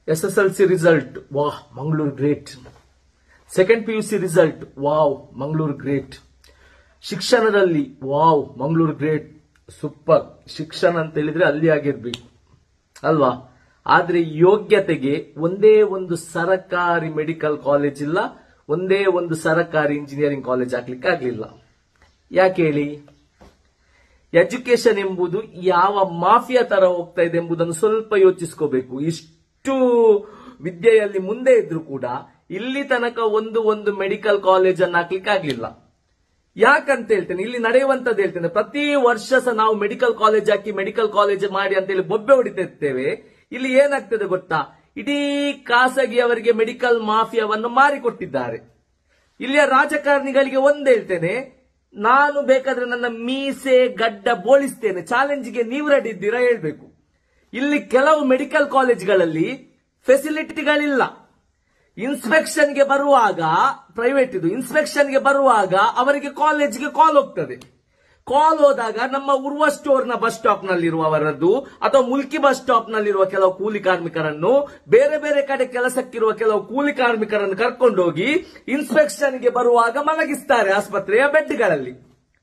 SSLC result, wow, Mangalore great. Second PUC result, wow, Mangalore great. ಶಿಕ್ಷಣದಲ್ಲಿ wow Mangaluru great super. ಶಿಕ್ಷಣ ಅಂತ ಹೇಳಿದ್ರೆ ಅಲ್ಲಿ ಆಗಿರ್ಬೇಕು ಅಲ್ವಾ. ಆದ್ರೆ ಯೋಗ್ಯತೆಗೆ ಒಂದೇ ಒಂದು ಸರಕಾರಿ ಮೆಡಿಕಲ್ ಕಾಲೇಜ್ ಇಲ್ಲ, ಒಂದೇ ಒಂದು ಸರಕಾರಿ ಇಂಜಿನಿಯರಿಂಗ್ ಕಾಲೇಜ್ ಹಾಕ್ಲಿಕ್ಕೆ ಆಗ್ಲಿಲ್ಲ. ಯಾಕೆ ಹೇಳಿ? ಎಜುಕೇಶನ್ ಎಂಬುದು ಯಾವ ಮಾಫಿಯಾ ತರ ಹೋಗ್ತಾ ಇದೆ ಎಂಬುದನ್ನು ಸ್ವಲ್ಪ ಯೋಚಿಸ್ಕೋಬೇಕು. ಇಷ್ಟು ವಿದ್ಯೆಯಲ್ಲಿ ಮುಂದೆ ಇದ್ರು ಕೂಡ ಇಲ್ಲಿ ತನಕ ಒಂದು ಮೆಡಿಕಲ್ ಕಾಲೇಜ್ ಅನ್ನು ಹಾಕ್ಲಿಕ್ಕೆ ಆಗ್ಲಿಲ್ಲ. ಯಾಕಂತ ಹೇಳ್ತೇನೆ, ಇಲ್ಲಿ ನಡೆಯುವಂತದ್ದು ಹೇಳ್ತೇನೆ. ಪ್ರತಿ ವರ್ಷ ಸಹ ನಾವು ಮೆಡಿಕಲ್ ಕಾಲೇಜ್ ಹಾಕಿ ಮೆಡಿಕಲ್ ಕಾಲೇಜ್ ಮಾಡಿ ಅಂತ ಹೇಳಿ ಬೊಬ್ಬೆ ಹೊಡಿತಿರ್ತೇವೆ. ಇಲ್ಲಿ ಏನಾಗ್ತದೆ ಗೊತ್ತಾ? ಇಡೀ ಖಾಸಗಿಯವರಿಗೆ ಮೆಡಿಕಲ್ ಮಾಫಿಯಾವನ್ನು ಮಾರಿಕೊಟ್ಟಿದ್ದಾರೆ. ಇಲ್ಲಿಯ ರಾಜಕಾರಣಿಗಳಿಗೆ ಒಂದ್ ಹೇಳ್ತೇನೆ, ನಾನು ಬೇಕಾದ್ರೆ ನನ್ನ ಮೀಸೆ ಗಡ್ಡ ಬೋಳಿಸ್ತೇನೆ, ಚಾಲೆಂಜ್ಗೆ ನೀವು ರೆಡಿ ಇದ್ದೀರಾ ಹೇಳ್ಬೇಕು. ಇಲ್ಲಿ ಕೆಲವು ಮೆಡಿಕಲ್ ಕಾಲೇಜ್ಗಳಲ್ಲಿ ಫೆಸಿಲಿಟಿಗಳಿಲ್ಲ. ಇನ್ಸ್ಪೆಕ್ಷನ್ಗೆ ಬರುವಾಗ ಪ್ರೈವೇಟ್ ಇದು, ಇನ್ಸ್ಪೆಕ್ಷನ್ಗೆ ಬರುವಾಗ ಅವರಿಗೆ ಕಾಲೇಜ್ಗೆ ಕಾಲ್ ಹೋಗ್ತದೆ. ಕಾಲ್ ಹೋದಾಗ ನಮ್ಮ ಉರ್ವ ಸ್ಟೋರ್ನ ಬಸ್ ಸ್ಟಾಪ್ ನಲ್ಲಿರುವವರದ್ದು ಅಥವಾ ಮುಲ್ಕಿ ಬಸ್ ಸ್ಟಾಪ್ ನಲ್ಲಿರುವ ಕೆಲವು ಕೂಲಿ ಕಾರ್ಮಿಕರನ್ನು, ಬೇರೆ ಬೇರೆ ಕಡೆ ಕೆಲಸಕ್ಕಿರುವ ಕೆಲವು ಕೂಲಿ ಕಾರ್ಮಿಕರನ್ನು ಕರ್ಕೊಂಡೋಗಿ ಇನ್ಸ್ಪೆಕ್ಷನ್ಗೆ ಬರುವಾಗ ಮಲಗಿಸ್ತಾರೆ ಆಸ್ಪತ್ರೆಯ ಬೆಡ್ಗಳಲ್ಲಿ.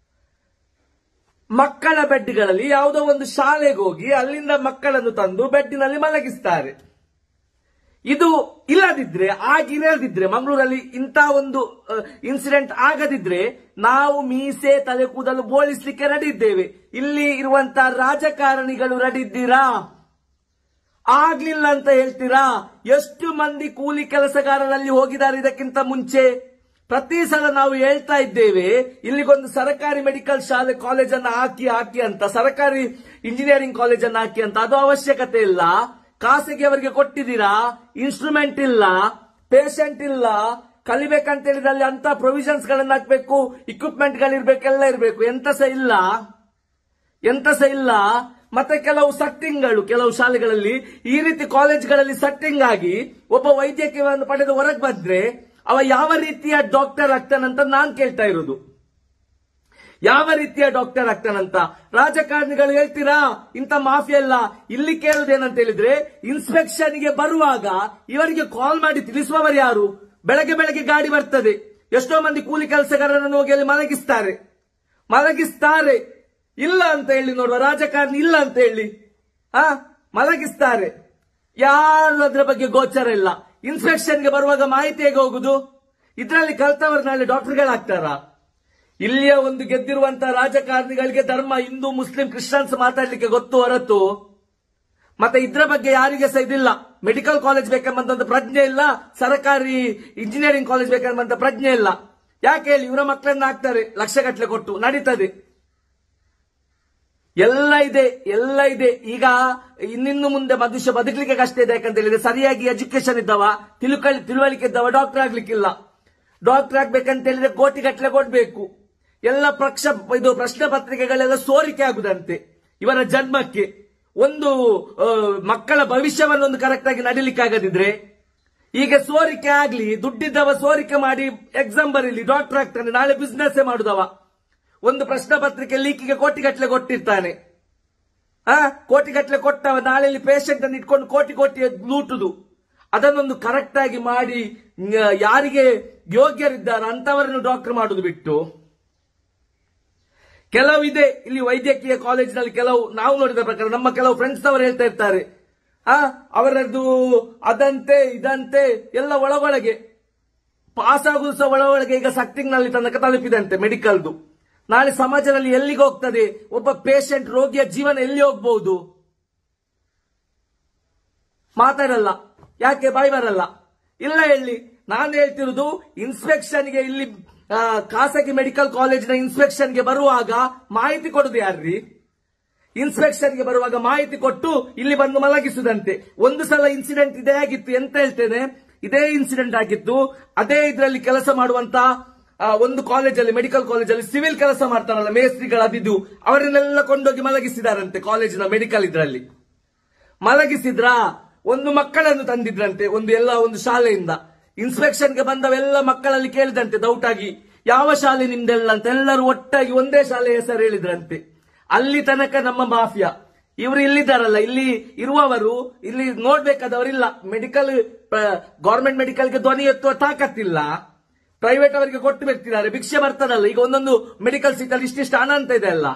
ಮಕ್ಕಳ ಬೆಡ್ಗಳಲ್ಲಿ ಯಾವುದೋ ಒಂದು ಶಾಲೆಗೆ ಹೋಗಿ ಅಲ್ಲಿಂದ ಮಕ್ಕಳನ್ನು ತಂದು ಬೆಡ್ಡಿನಲ್ಲಿ ಮಲಗಿಸ್ತಾರೆ. ಇದು ಇಲ್ಲದಿದ್ರೆ, ಆಗಿರದಿದ್ರೆ, ಮಂಗಳೂರಲ್ಲಿ ಇಂಥ ಒಂದು ಇನ್ಸಿಡೆಂಟ್ ಆಗದಿದ್ರೆ ನಾವು ಮೀಸೆ ತಲೆ ಕೂದಲು ಬೋಳಿಸ್ಲಿಕ್ಕೆ ರೆಡಿ ಇದ್ದೇವೆ. ಇಲ್ಲಿ ಇರುವಂತಹ ರಾಜಕಾರಣಿಗಳು ರೆಡಿ ಇದ್ದೀರಾ? ಆಗ್ಲಿಲ್ಲ ಅಂತ ಹೇಳ್ತೀರಾ? ಎಷ್ಟು ಮಂದಿ ಕೂಲಿ ಕೆಲಸಗಾರರಲ್ಲಿ ಹೋಗಿದ್ದಾರೆ ಇದಕ್ಕಿಂತ ಮುಂಚೆ? ಪ್ರತಿ ಸಲ ನಾವು ಹೇಳ್ತಾ ಇದ್ದೇವೆ ಇಲ್ಲಿಗೊಂದು ಸರ್ಕಾರಿ ಮೆಡಿಕಲ್ ಶಾಲೆ ಕಾಲೇಜ್ ಅನ್ನು ಹಾಕಿ ಅಂತ, ಸರ್ಕಾರಿ ಇಂಜಿನಿಯರಿಂಗ್ ಕಾಲೇಜ್ ಅನ್ನು ಹಾಕಿ ಅಂತ. ಅದು ಅವಶ್ಯಕತೆ ಇಲ್ಲ. ಖಾಸಗಿ ಅವರಿಗೆ ಕೊಟ್ಟಿದ್ದೀರಾ? ಇನ್ಸ್ಟ್ರೂಮೆಂಟ್ ಇಲ್ಲ, ಪೇಷಂಟ್ ಇಲ್ಲ. ಕಲಿಬೇಕಂತ ಹೇಳಿದ್ರೆ ಅಲ್ಲಿ ಅಂತ ಪ್ರೊವಿಷನ್ಸ್ ಗಳನ್ನ ಹಾಕ್ಬೇಕು, ಇಕ್ವಿಪ್ಮೆಂಟ್ ಗಳಿರ್ಬೇಕು, ಎಲ್ಲ ಇರಬೇಕು. ಎಂತ ಸಹ ಇಲ್ಲ. ಮತ್ತೆ ಕೆಲವು ಸಟ್ಟಿಂಗ್ಗಳು ಕೆಲವು ಶಾಲೆಗಳಲ್ಲಿ ಈ ರೀತಿ ಕಾಲೇಜ್ಗಳಲ್ಲಿ ಸಟ್ಟಿಂಗ್ ಆಗಿ ಒಬ್ಬ ವೈದ್ಯಕೀಯವನ್ನು ಪಡೆದು ಹೊರಗೆ ಬಂದ್ರೆ ಅವ ಯಾವ ರೀತಿಯ ಡಾಕ್ಟರ್ ಆಗ್ತಾನಂತ ನಾನ್ ಕೇಳ್ತಾ ಇರೋದು. ಯಾವ ರೀತಿಯ ಡಾಕ್ಟರ್ ಆಗ್ತಾನಂತ ರಾಜಕಾರಣಿಗಳು ಹೇಳ್ತೀರಾ? ಇಂಥ ಮಾಫಿಯಾ ಎಲ್ಲ. ಇಲ್ಲಿ ಕೇಳುವುದೇನಂತ ಹೇಳಿದ್ರೆ, ಇನ್ಸ್ಪೆಕ್ಷನ್ಗೆ ಬರುವಾಗ ಇವರಿಗೆ ಕಾಲ್ ಮಾಡಿ ತಿಳಿಸುವವರು ಯಾರು? ಬೆಳಗ್ಗೆ ಗಾಡಿ ಬರ್ತದೆ, ಎಷ್ಟೋ ಮಂದಿ ಕೂಲಿ ಕೆಲಸಗಾರರನ್ನು ಹೋಗಿ ಅಲ್ಲಿ ಮಲಗಿಸ್ತಾರೆ. ಇಲ್ಲ ಅಂತ ಹೇಳಿ ನೋಡುವ ರಾಜಕಾರಣಿ, ಇಲ್ಲ ಅಂತ ಹೇಳಿ ಮಲಗಿಸ್ತಾರೆ. ಯಾರು ಅದರ ಬಗ್ಗೆ ಗೋಚರ ಇಲ್ಲ. ಇನ್ಸ್ಪೆಕ್ಷನ್ಗೆ ಬರುವಾಗ ಮಾಹಿತಿ ಹೇಗೆ ಹೋಗುದು? ಇದರಲ್ಲಿ ಕಲ್ತವರು ನಾಳೆ ಡಾಕ್ಟರ್ಗಳಾಗ್ತಾರಾ? ಇಲ್ಲಿಯ ಒಂದು ಗೆದ್ದಿರುವಂತಹ ರಾಜಕಾರಣಿಗಳಿಗೆ ಧರ್ಮ, ಹಿಂದೂ, ಮುಸ್ಲಿಂ, ಕ್ರಿಶ್ಚಿಯನ್ಸ್ ಮಾತಾಡ್ಲಿಕ್ಕೆ ಗೊತ್ತು ಹೊರತು ಮತ್ತೆ ಇದ್ರ ಬಗ್ಗೆ ಯಾರಿಗೆ ಸಹ ಇದಿಲ್ಲ. ಮೆಡಿಕಲ್ ಕಾಲೇಜ್ ಬೇಕೆಂಬಂತ ಪ್ರಜ್ಞೆ ಇಲ್ಲ, ಸರ್ಕಾರಿ ಇಂಜಿನಿಯರಿಂಗ್ ಕಾಲೇಜ್ ಬೇಕೆಂಬಂತ ಪ್ರಜ್ಞೆ ಇಲ್ಲ. ಯಾಕೆ ಹೇಳಿ? ಇವರ ಮಕ್ಕಳನ್ನ ಹಾಕ್ತಾರೆ ಲಕ್ಷಗಟ್ಟಲೆ ಕೊಟ್ಟು, ನಡೀತದೆ. ಎಲ್ಲ ಇದೆ. ಈಗ ಇನ್ನಿನ್ನು ಮುಂದೆ ಮನುಷ್ಯ ಬದುಕಲಿಕ್ಕೆ ಕಷ್ಟ ಇದೆ. ಯಾಕಂತ ಹೇಳಿದ್ರೆ ಸರಿಯಾಗಿ ಎಜುಕೇಶನ್ ಇದ್ದವ, ತಿಳುವಳಿಕೆ ಇದ್ದವ ಡಾಕ್ಟರ್ ಆಗ್ಲಿಕ್ಕಿಲ್ಲ. ಡಾಕ್ಟರ್ ಆಗ್ಬೇಕಂತ ಹೇಳಿದ್ರೆ ಕೋಟಿಗಟ್ಟಲೆ ಕೊಡ್ಬೇಕು. ಎಲ್ಲ ಪ್ರಶ್ನೆ ಪತ್ರಿಕೆಗಳೆಲ್ಲ ಸೋರಿಕೆ ಆಗುದಂತೆ ಇವರ ಜನ್ಮಕ್ಕೆ. ಒಂದು ಮಕ್ಕಳ ಭವಿಷ್ಯವನ್ನು ಒಂದು ಕರೆಕ್ಟ್ ಆಗಿ ನಡೀಲಿಕ್ಕಾಗದಿದ್ರೆ ಈಗ ಸೋರಿಕೆ ಆಗ್ಲಿ, ದುಡ್ಡಿದ್ದವ ಸೋರಿಕೆ ಮಾಡಿ ಎಕ್ಸಾಮ್ ಬರೀಲಿ, ಡಾಕ್ಟರ್ ಆಗ್ತಾನೆ. ನಾಳೆ ಬಿಸ್ನೆಸ್ ಮಾಡುದವ ಒಂದು ಪ್ರಶ್ನೆ ಪತ್ರಿಕೆ ಲೀಕಿಗೆ ಕೋಟಿಗಟ್ಟಲೆ ಕೊಟ್ಟಿರ್ತಾನೆ. ಕೋಟಿಗಟ್ಟಲೆ ಕೊಟ್ಟವ ನಾಳೆಯಲ್ಲಿ ಪೇಷಂಟ್ ಅನ್ನು ಇಟ್ಕೊಂಡು ಕೋಟಿ ಲೂಟುದು. ಅದನ್ನೊಂದು ಕರೆಕ್ಟ್ ಆಗಿ ಮಾಡಿ ಯಾರಿಗೆ ಯೋಗ್ಯರಿದ್ದಾರೆ ಅಂತವರನ್ನು ಡಾಕ್ಟರ್ ಮಾಡುದು ಬಿಟ್ಟು ಕೆಲವಿದೆ. ಇಲ್ಲಿ ವೈದ್ಯಕೀಯ ಕಾಲೇಜಿನಲ್ಲಿ ಕೆಲವು ನಾವು ನೋಡಿದ ಪ್ರಕಾರ ನಮ್ಮ ಕೆಲವು ಫ್ರೆಂಡ್ಸ್ ಅವರು ಹೇಳ್ತಾ ಇರ್ತಾರೆ, ಅವರದ್ದು ಅದಂತೆ ಇದಂತೆ ಎಲ್ಲ ಒಳಗೆ ಪಾಸ್ ಆಗುದು ಸಹ ಒಳಗೆ ಈಗ ಸಕ್ಟಿಂಗ್ ನಲ್ಲಿ ತನಕ ತಲುಪಿದಂತೆ ಮೆಡಿಕಲ್ದು. ನಾಳೆ ಸಮಾಜದಲ್ಲಿ ಎಲ್ಲಿಗೆ ಹೋಗ್ತದೆ? ಒಬ್ಬ ಪೇಷಂಟ್ ರೋಗಿಯ ಜೀವನ ಎಲ್ಲಿ ಹೋಗ್ಬಹುದು? ಮಾತಾಡಲ್ಲ. ಯಾಕೆ? ಬಾಯಿ ಬರಲ್ಲ. ಇಲ್ಲ ಹೇಳಿ. ನಾನು ಹೇಳ್ತಿರುವುದು ಇನ್ಸ್ಪೆಕ್ಷನ್ಗೆ, ಇಲ್ಲಿ ಖಾಸಗಿ ಮೆಡಿಕಲ್ ಕಾಲೇಜಿನ ಇನ್ಸ್ಪೆಕ್ಷನ್ಗೆ ಬರುವಾಗ ಮಾಹಿತಿ ಕೊಡುದು ಯಾರ್ರಿ? ಇನ್ಸ್ಪೆಕ್ಷನ್ಗೆ ಬರುವಾಗ ಮಾಹಿತಿ ಕೊಟ್ಟು ಇಲ್ಲಿ ಬಂದು ಮಲಗಿಸುದಂತೆ. ಒಂದು ಸಲ ಇನ್ಸಿಡೆಂಟ್ ಇದೇ ಆಗಿತ್ತು. ಎಂತ ಹೇಳ್ತೇನೆ, ಇದೇ ಇನ್ಸಿಡೆಂಟ್ ಆಗಿತ್ತು. ಅದೇ ಇದರಲ್ಲಿ ಕೆಲಸ ಮಾಡುವಂತ ಒಂದು ಕಾಲೇಜಲ್ಲಿ, ಮೆಡಿಕಲ್ ಕಾಲೇಜಲ್ಲಿ ಸಿವಿಲ್ ಕೆಲಸ ಮಾಡ್ತಾರಲ್ಲ ಮೇಸ್ತ್ರಿಗಳು, ಅದಿದ್ದು ಅವರನ್ನೆಲ್ಲ ಕೊಂಡೋಗಿ ಮಲಗಿಸಿದಾರಂತೆ. ಕಾಲೇಜಿನ ಮೆಡಿಕಲ್ ಇದರಲ್ಲಿ ಮಲಗಿಸಿದ್ರಾ? ಒಂದು ಮಕ್ಕಳನ್ನು ತಂದಿದ್ರಂತೆ ಒಂದು ಶಾಲೆಯಿಂದ. ಇನ್ಸ್ಪೆಕ್ಷನ್ಗೆ ಬಂದವೆಲ್ಲ ಮಕ್ಕಳಲ್ಲಿ ಕೇಳಿದಂತೆ ಡೌಟ್ ಆಗಿ, ಯಾವ ಶಾಲೆ ನಿಮ್ದೆಲ್ಲ ಅಂತ. ಎಲ್ಲರೂ ಒಟ್ಟಾಗಿ ಒಂದೇ ಶಾಲೆ ಹೆಸರು ಹೇಳಿದ್ರಂತೆ. ಅಲ್ಲಿ ತನಕ ನಮ್ಮ ಮಾಫಿಯಾ. ಇವರು ಇಲ್ಲಿದ್ದಾರಲ್ಲ, ಇಲ್ಲಿ ಇರುವವರು ಇಲ್ಲಿ ನೋಡ್ಬೇಕಾದವರಿಲ್ಲ. ಮೆಡಿಕಲ್ ಗವರ್ಮೆಂಟ್ ಮೆಡಿಕಲ್ಗೆ ಧ್ವನಿ ಎತ್ತುವ ತಾಕತ್ತಿಲ್ಲ. ಪ್ರೈವೇಟ್ ಅವರಿಗೆ ಕೊಟ್ಟು ಬಿಡ್ತಿದ್ದಾರೆ, ಭಿಕ್ಷೆ ಬರ್ತದಲ್ಲ. ಈಗ ಒಂದೊಂದು ಮೆಡಿಕಲ್ ಸೀಟಲ್ಲಿ ಇಷ್ಟಿಷ್ಟು ಹಣ ಅಂತ ಇದೆ ಅಲ್ಲ.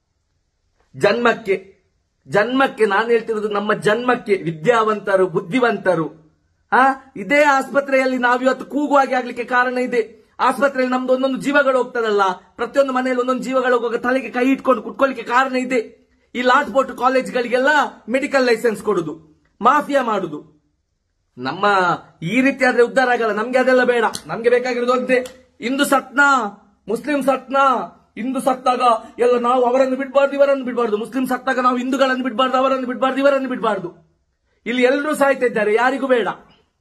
ಜನ್ಮಕ್ಕೆ ನಾನು ಹೇಳ್ತಿರೋದು, ನಮ್ಮ ಜನ್ಮಕ್ಕೆ ವಿದ್ಯಾವಂತರು, ಬುದ್ಧಿವಂತರು ಇದೇ ಆಸ್ಪತ್ರೆಯಲ್ಲಿ ನಾವಿವತ್ತು ಕೂಗುವಾಗಿ ಆಗ್ಲಿಕ್ಕೆ ಕಾರಣ ಇದೆ. ಆಸ್ಪತ್ರೆಯಲ್ಲಿ ನಮ್ದು ಒಂದೊಂದು ಜೀವಗಳು ಹೋಗ್ತದಲ್ಲ, ಪ್ರತಿಯೊಂದು ಮನೆಯಲ್ಲಿ ಒಂದೊಂದು ಜೀವಗಳು ಹೋಗುವಾಗ ತಲೆಗೆ ಕೈ ಇಟ್ಕೊಂಡು ಕುತ್ಕೊಳ್ಳಿಕ್ಕೆ ಕಾರಣ ಇದೆ. ಈ ಲಾಟ್ಪೋರ್ಟ್ ಕಾಲೇಜ್ಗಳಿಗೆಲ್ಲ ಮೆಡಿಕಲ್ ಲೈಸೆನ್ಸ್ ಕೊಡುದು, ಮಾಫಿಯಾ ಮಾಡುದು. ನಮ್ಮ ಈ ರೀತಿ ಆದ್ರೆ ಉದ್ಧಾರ ಆಗಲ್ಲ. ನಮ್ಗೆ ಅದೆಲ್ಲ ಬೇಡ. ನಮ್ಗೆ ಬೇಕಾಗಿರೋದು ಒಂದೇ, ಹಿಂದೂ ಸತ್ನಾ ಮುಸ್ಲಿಂ ಸತ್ನಾ. ಹಿಂದೂ ಸತ್ತಾಗ ಎಲ್ಲ ನಾವು ಅವರನ್ನು ಬಿಡಬಾರ್ದು, ಇವರನ್ನು ಬಿಡಬಾರ್ದು. ಮುಸ್ಲಿಂ ಸತ್ತಾಗ ನಾವು ಹಿಂದೂಗಳನ್ನು ಬಿಡಬಾರ್ದು, ಅವರನ್ನು ಬಿಡಬಾರ್ದು, ಇವರನ್ನು ಬಿಡಬಾರ್ದು. ಇಲ್ಲಿ ಎಲ್ಲರೂ ಸಾಯ್ತಾ ಇದ್ದಾರೆ, ಯಾರಿಗೂ ಬೇಡ.